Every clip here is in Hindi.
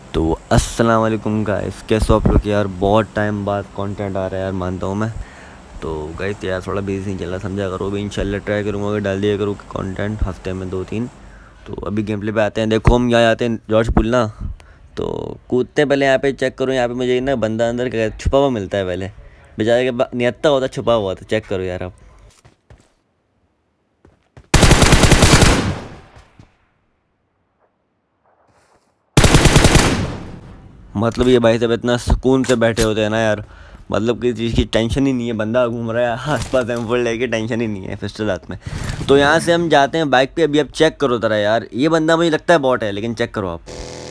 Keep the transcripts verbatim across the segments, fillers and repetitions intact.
तो अस्सलाम वालेकुम गाइस, कैसे हो आप लोग यार। बहुत टाइम बाद कंटेंट आ रहा है यार, मानता हूँ मैं। तो गाइस यार थोड़ा बिजी नहीं चल रहा, समझा करो। भी इंशाल्लाह ट्राई करूँगा कि डाल दिया करूँ कंटेंट हफ्ते में दो तीन। तो अभी गेम प्ले पे आते हैं। देखो हम यहाँ आते हैं जॉर्ज पुल ना, तो कूदते पहले यहाँ पे चेक करो। यहाँ पे मुझे ना बंदा अंदर का छुपा हुआ मिलता है पहले, बेचारे के बा- नियत्ता होता छुपा हुआ, तो चेक करो यार आप। मतलब ये भाई साहब इतना सुकून से बैठे होते हैं ना यार, मतलब किसी चीज़ की टेंशन ही नहीं है। बंदा घूम रहा है आस पास एम फोर लेके, टेंशन ही नहीं है पिस्टल हाथ में। तो यहाँ से हम जाते हैं बाइक पे। अभी आप चेक करो ज़रा यार, ये बंदा मुझे लगता है बॉट है, लेकिन चेक करो आप।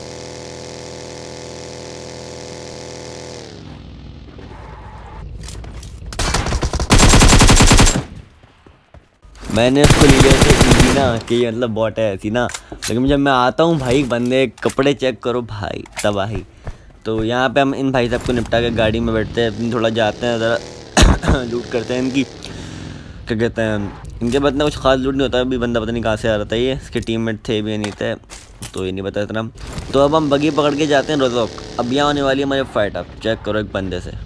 मैंने उसको लिया थे इजी ना, कि ये मतलब बॉट है ऐसी ना, लेकिन जब मैं आता हूँ भाई बंदे कपड़े चेक करो भाई तबाही। तो यहाँ पे हम इन भाई साहब को निपटा के गाड़ी में बैठते हैं, अपनी थोड़ा जाते हैं ज़रा लूट करते हैं इनकी, क्या कहते हैं, इनके बाद ना कुछ खास लूट नहीं होता। अभी बंदा पता नहीं कहाँ से आ रहा था, ये इसके टीममेट थे भी नहीं थे, तो ये नहीं पता इतना। तो अब हम बगी पकड़ के जाते हैं रोजोक। अब यहाँ होने वाली है हमारी फाइट, आप चेक करो एक बंदे से।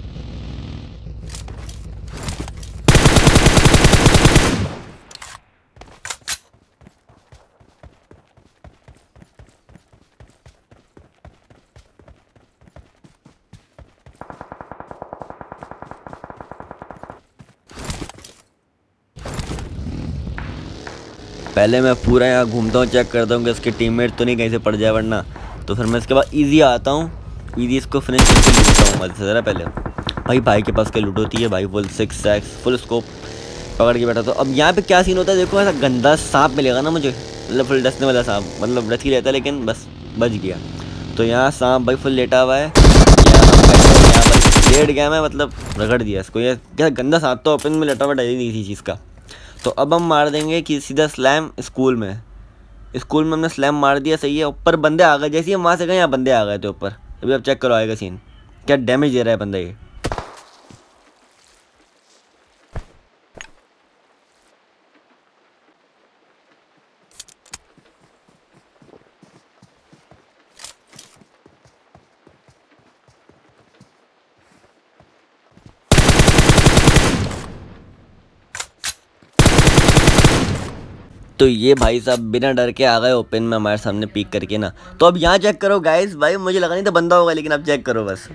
पहले मैं पूरा यहाँ घूमता हूँ, चेक करता हूँ कि इसके टीममेट तो नहीं कहीं से पड़ जाए, वरना तो फिर मैं इसके बाद इजी आता हूँ। इजी इसको फिनिश करके लूटता हूँ मजे से। ज़रा पहले भाई भाई के पास क्या लूट होती है भाई, फुल सिक्स सैक्स फुल स्कोप पकड़ के बैठा। तो अब यहाँ पे क्या सीन होता है देखो, ऐसा गंदा सांप मिलेगा ना मुझे, मतलब फुल डसने वाला सांप, मतलब डस ही रहता है लेकिन बस बच गया। तो यहाँ सांप भाई फुल लेटा हुआ है, यहाँ हम बैठे हैं, यहाँ पर लेट गया मैं, मतलब रगड़ दिया इसको। ये क्या गंदा सांप तो ओपन में लेटा हुआ, डर ही नहीं थी चीज़ का। तो अब हम मार देंगे कि सीधा स्लैम स्कूल में। स्कूल में हमने स्लैम मार दिया, सही है। ऊपर बंदे आ गए, जैसे ही हम वहाँ से गए यहाँ बंदे आ गए थे ऊपर। अभी आप चेक करो आएगा सीन, क्या डैमेज दे रहा है बंदा ये। तो ये भाई साहब बिना डर के आ गए ओपन में हमारे सामने पीक करके ना। तो अब यहाँ चेक करो गाइस, भाई मुझे लगा नहीं था बंदा होगा, लेकिन अब चेक करो बस।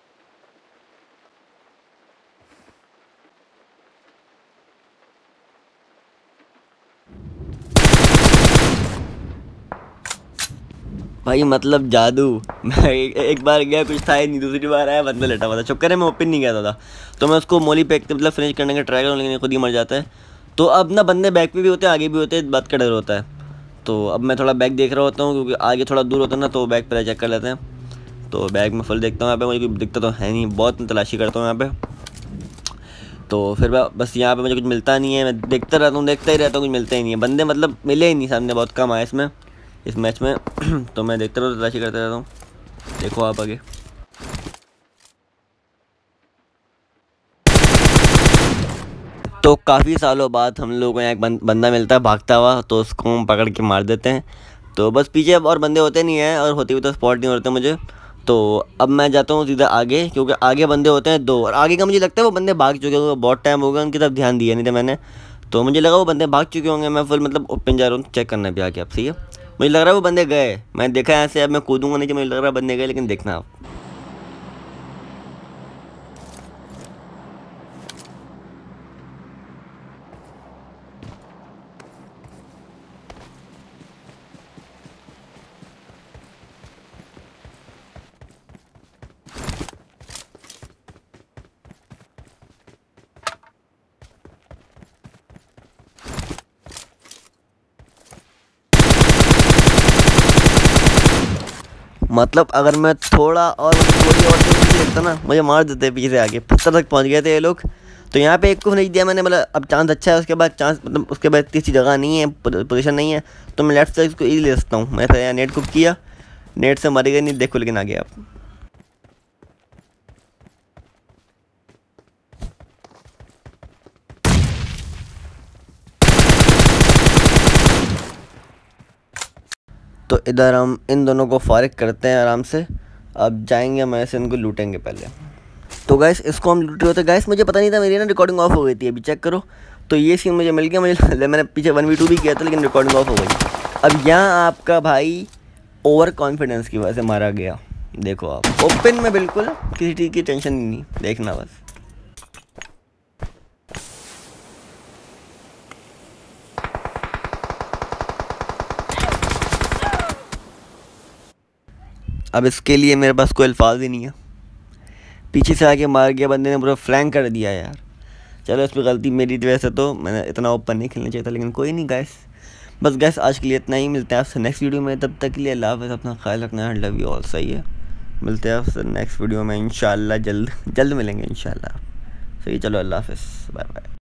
भाई मतलब जादू। मैं एक, एक बार गया कुछ था ही नहीं, दूसरी बार आया बंदा लेटा हुआ था। चक्कर है मैं ओपन नहीं गया था, तो मैं उसको मोली पे मतलब फिनिश करने का ट्राई करूँ, लेकिन ये खुद ही मर जाता है। तो अब ना बंदे बैक पे भी होते हैं आगे भी होते हैं, बात का डर होता है। तो अब मैं थोड़ा बैक देख रहा होता हूँ, क्योंकि आगे थोड़ा दूर होता है ना, तो बैक पर चेक कर लेते हैं। तो बैग में फुल देखता हूँ, यहाँ पे मुझे कोई दिक्कत तो है नहीं, बहुत मैं तलाशी करता हूँ यहाँ पे। तो फिर मैं बस यहाँ पे मुझे कुछ मिलता नहीं है, मैं देखता रहता हूँ देखता ही रहता हूँ, कुछ मिलता ही नहीं है। बंदे मतलब मिले ही नहीं सामने, बहुत कम आए इसमें इस मैच में तो मैं देखता रहता हूँ, तलाशी करता रहता हूँ। देखो आप आगे। तो काफ़ी सालों बाद हम लोगों को यहाँ एक बं, बंदा मिलता है भागता हुआ, तो उसको हम पकड़ के मार देते हैं। तो बस पीछे अब और बंदे होते नहीं हैं, और होते भी तो स्पॉट नहीं होते मुझे। तो अब मैं जाता हूँ सीधा आगे, क्योंकि आगे बंदे होते हैं दो, और आगे का मुझे लगता है वो बंदे भाग चुके होंगे, बहुत टाइम हो गया उनकी तरफ ध्यान दिया नहीं था मैंने। तो मुझे लगा वो बंदे भाग चुके होंगे, मैं फिर मतलब ओपन जा रहा हूँ चेक करने पे आके। आप सही है, मुझे लग रहा है वो बंदे गए, मैं देखा यहाँ से। अब मैं कूदूंगा नहीं, मुझे लग रहा है बंदे गए, लेकिन देखना आप। मतलब अगर मैं थोड़ा और थोड़ी और तेज़ी से देखता ना, मुझे मार देते पीछे से आके, पत्थर तक पहुंच गए थे ये लोग। तो यहाँ पे एक को नहीं दिया मैंने, मतलब अब चांस अच्छा है। उसके बाद चांस मतलब उसके बाद तीसरी जगह नहीं है, पोजीशन नहीं है, तो मैं लेफ्ट साइड को इजी ले सकता हूँ। मैं फिर यहाँ नेट कुक किया, नेट से मर गए नहीं देखो, लेकिन आ गया आप। तो इधर हम इन दोनों को फारिग करते हैं आराम से। अब जाएंगे हम ऐसे इनको लूटेंगे पहले। तो गैस इसको हम लूटे होते। गैस मुझे पता नहीं था, मेरी ना रिकॉर्डिंग ऑफ हो गई थी, अभी चेक करो। तो ये सीन मुझे मिल गया, मुझे मैंने पीछे वन वी टू भी किया था लेकिन रिकॉर्डिंग ऑफ हो गई। अब यहाँ आपका भाई ओवर कॉन्फिडेंस की वजह से मारा गया। देखो आप ओपन में बिल्कुल किसी चीज़ की टेंशन नहीं, देखना बस। अब इसके लिए मेरे पास कोई अल्फाज ही नहीं है। पीछे से आके मार गया बंदे ने, पूरा फ्लैंक कर दिया यार। चलो इस पर गलती मेरी थी, वैसे तो मैंने इतना ओपन नहीं खेलना चाहिए था, लेकिन कोई नहीं गैस। बस गैस आज के लिए इतना ही, मिलते हैं आपसे नेक्स्ट वीडियो में। तब तक के लिए अल्लाह हाफ़िज़, अपना ख्याल रखना है, लव यू ऑल। सही है, मिलते हैं आपसे नेक्स्ट वीडियो में इंशाल्लाह, जल्द जल्द मिलेंगे इंशाल्लाह। सही, चलो अल्लाह हाफ़िज़, बाय बाय।